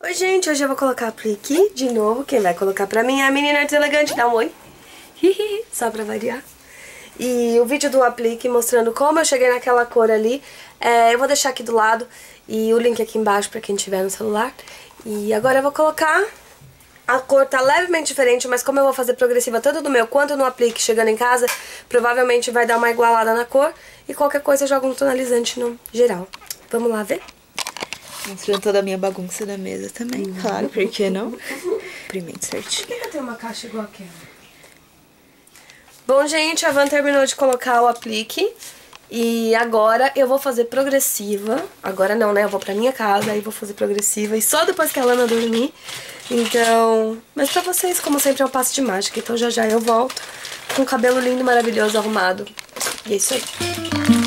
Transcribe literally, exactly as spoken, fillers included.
Oi, gente, hoje eu vou colocar aplique de novo. Quem vai colocar pra mim é a menina deselegante. Dá um oi. Só pra variar. E o vídeo do aplique mostrando como eu cheguei naquela cor ali, é, eu vou deixar aqui do lado e o link aqui embaixo pra quem tiver no celular. E agora eu vou colocar. A cor tá levemente diferente, mas como eu vou fazer progressiva tanto no meu quanto no aplique chegando em casa, provavelmente vai dar uma igualada na cor e qualquer coisa eu jogo um tonalizante no geral. Vamos lá ver? Mostrando toda a minha bagunça na mesa também, uhum. Claro, por que não? Imprimente certinho. Por que eu tenho uma caixa igual aquela? Bom, gente, a Van terminou de colocar o aplique e agora eu vou fazer progressiva. Agora não, né? Eu vou pra minha casa e vou fazer progressiva e só depois que a Lana dormir. Então, mas pra vocês, como sempre, é um passo de mágica. Então já já eu volto com o cabelo lindo, maravilhoso, arrumado. E é isso aí.